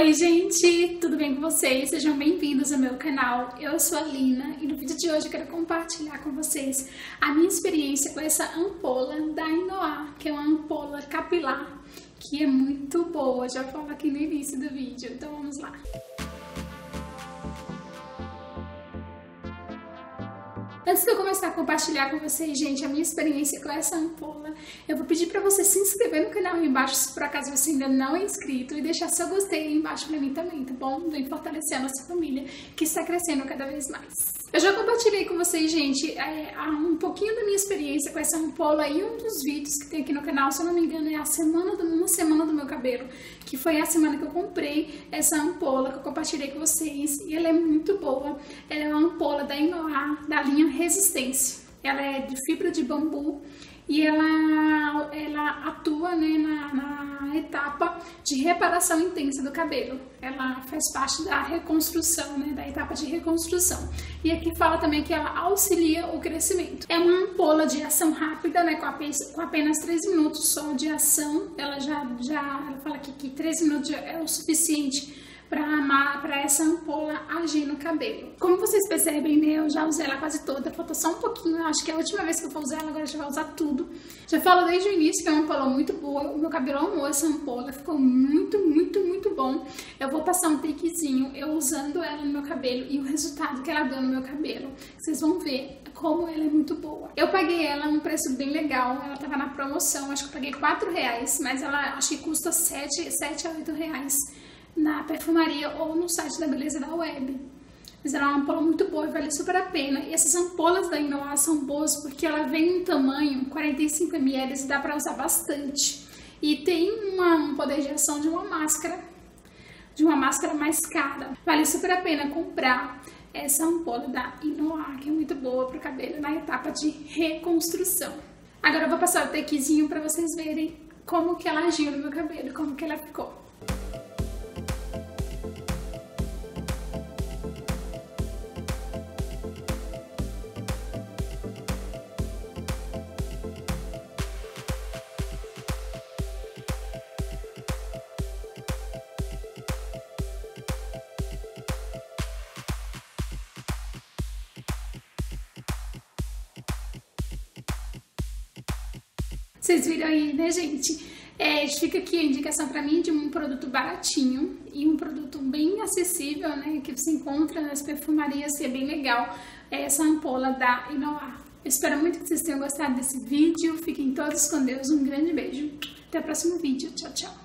Oi gente, tudo bem com vocês? Sejam bem-vindos ao meu canal. Eu sou a Lina e no vídeo de hoje eu quero compartilhar com vocês a minha experiência com essa ampola da Inoar, que é uma ampola capilar, que é muito boa, já falo aqui no início do vídeo, então vamos lá. Antes de eu começar a compartilhar com vocês, gente, a minha experiência com essa ampola, eu vou pedir para você se inscrever no canal aí embaixo, se por acaso você ainda não é inscrito, e deixar seu gostei aí embaixo para mim também, tá bom? Vem fortalecer a nossa família, que está crescendo cada vez mais. Eu já compartilhei com vocês, gente, um pouquinho da minha experiência com essa ampola e um dos vídeos que tem aqui no canal, se eu não me engano, é uma semana do meu cabelo, que foi a semana que eu comprei essa ampola, que eu compartilhei com vocês, e ela é muito boa. Ela é uma ampola da Inoar, da linha Resistência. Ela é de fibra de bambu e ela atua, né, na etapa de reparação intensa do cabelo. Ela faz parte da reconstrução, né, da etapa de reconstrução. E aqui fala também que ela auxilia o crescimento. É uma ampola de ação rápida, né, com apenas 3 minutos só de ação. Ela ela fala aqui que 3 minutos é o suficiente para essa ampola agir no cabelo. Como vocês percebem, né, eu já usei ela quase toda, falta só um pouquinho, acho que é a última vez que eu vou usar ela, agora já vou usar tudo. Já falo desde o início que é uma ampola muito boa, o meu cabelo amou essa ampola, ficou muito bom. Eu vou passar um takezinho eu usando ela no meu cabelo e o resultado que ela deu no meu cabelo. Vocês vão ver como ela é muito boa. Eu paguei ela num preço bem legal, ela tava na promoção, acho que eu paguei R$4, mas ela acho que custa 7 a 8 reais. Na perfumaria ou no site da Beleza da Web. Mas ela é uma ampola muito boa e vale super a pena. E essas ampolas da Inoar são boas porque ela vem em tamanho 45 ml e dá pra usar bastante. E tem um poder de ação de uma máscara mais cara. Vale super a pena comprar essa ampola da Inoar, que é muito boa pro cabelo na etapa de reconstrução. Agora eu vou passar o takezinho pra vocês verem como que ela agiu no meu cabelo, como que ela ficou. Vocês viram aí, né, gente? Fica aqui a indicação pra mim de um produto baratinho e um produto bem acessível, né, que você encontra nas perfumarias, que é bem legal, essa ampola da Inoar. Eu espero muito que vocês tenham gostado desse vídeo. Fiquem todos com Deus. Um grande beijo. Até o próximo vídeo. Tchau, tchau.